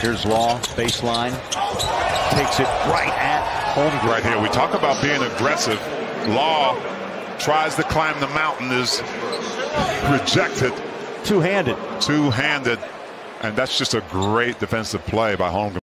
Here's Law, baseline. Takes it right at Holmgren. Right here, we talk about being aggressive. Law tries to climb the mountain, is rejected. Two-handed. Two-handed. And that's just a great defensive play by Holmgren.